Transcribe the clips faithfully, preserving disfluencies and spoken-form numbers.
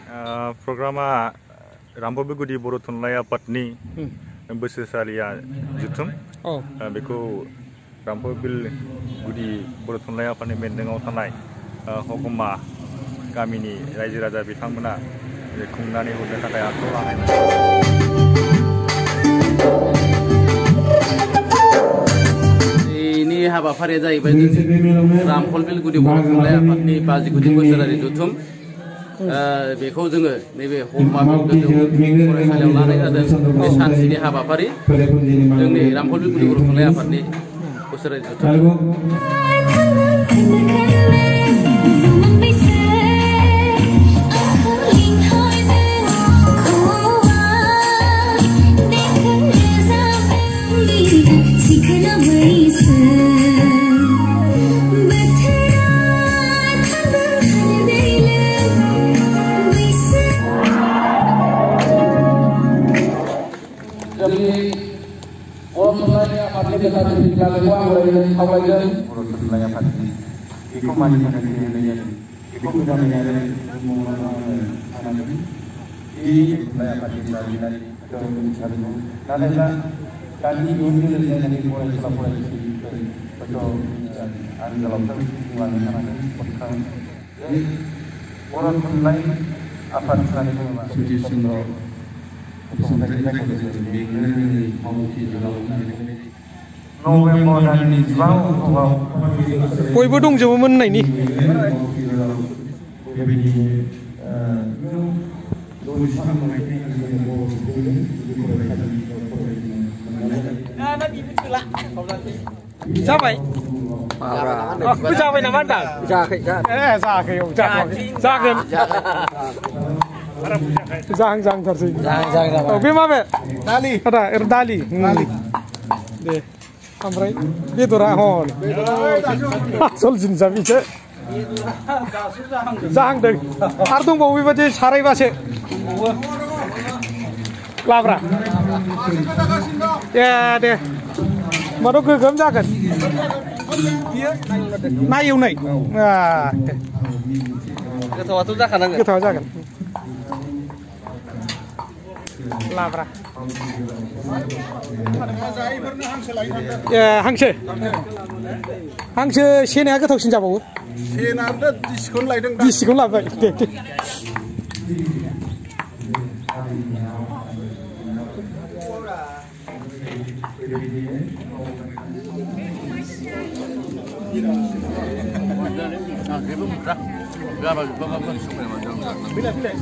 Programa Rampolbil Gudi बर' Thunलाइ आफादनि बोसोरसालिया जुथुम बेखौ रामफलबिल गुदि बर' थुनलाइ आफादनि बेन्दोङाव थानाय हकमा गामिनि रायजो राजा बिथांमोना खुंनानै हरनो थाखाय आखायाव लानायमोन। ini habafaरिया जाहैबाय रामफलबिल गुदि बर' थुनलाइ आफादनि बाजिगुथि बोसोरारि जुथुम बेखौ जोङो नैबे हकमा गोजौ फरायसालियाव लानाय जादों। बे सानसेनि हाबाफारि जोंनि रामफलबिल गुदि बर' थुनलाइ आफादनि बोसोरारि जुथुम। बर' थुनलाइ आफादनि बेलानि जानायखौ आं रायजोनि खावलायदों। बर' थुनलाइ आफादनि बेखौ मानि थाखाय होनाय जादों बेखौ मोजाङै आरो साननानै बे थुनलाइ आफादनि जारिमिनारि हारिमु नाथायब्ला दानि इयुन जोलैनि फरायसुला फरायसुलिफोर आथिखालाव बुंलांनो थानानै बर' थुनलाइ आफाद होननानै बुङोब्ला सतिश चन्द्र बयबो दंजोबोमोन होननायनि जाबाय जाबाय नामा होनदां जायाखै जायाखै जागोन जाहां जाहांथारसै औ बे माबे दालि आदा दालि दे ओमफ्राय बेदरा हन आसल जिनिसा बिसो जाहांदों आरो दंबावो बेबायदि सारायबासो लाब्रा ए दे होमबाथ' गोगोम जागोन ना एवनाय गोथावाथ' जाखानांगोन गोथावा जागोन लाब्रा ए हांसो हांसो सेनाया गोथावसिन जाबावो सेनाथ' दिसिखौनो लायदों दिसिखौनो लाबाय दे दे Gak bagus, bagus, bagus. Bila, bila.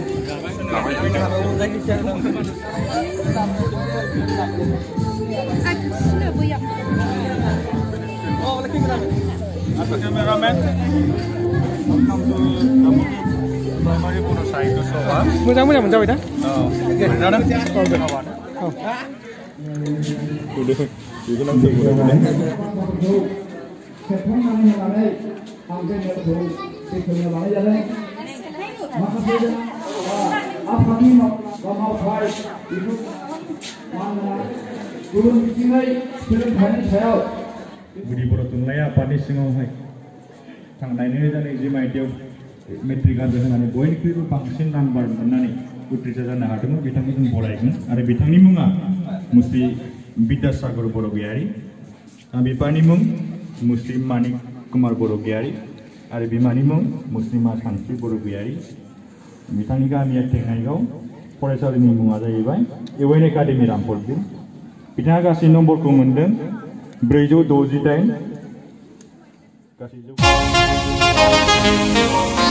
Oh, lagi berapa? Atau kameramen? Welcome to Primary Puro Saitu Soba. Mudah mudah menjawab dah. Oh, benar dah. Oh, benar. Oh. Udah, itu nanti udah udah. Gudi बर' थुनलाइ आफादनि सिङावहाय थांनाय नैरोजा नैजि मायथाइयाव matric आनजाद होनानै बयनिख्रुइबो बांसिन नाम्बार मोननानै उथ्रिसार जानो हादोंमोन बिथांखौ जों बरायगोन आरो बिथांनि मुङा मुस्रि बिद्यासागर बरगयारी बिफानि मुं मुस्रि मानिक कुमार बरगयारी आरो बिमानि मुं मुस्लिमा सानस्रि बरगयारी बिथांनि गामिया टेङाइगाव फरायसालिनि मुङा जाहैबाय इउ एन एकाडेमि रामफलबिल बिथाङा गासै नम्बरखौ मोनदों ब्रैजौ द'जिदाइन गासै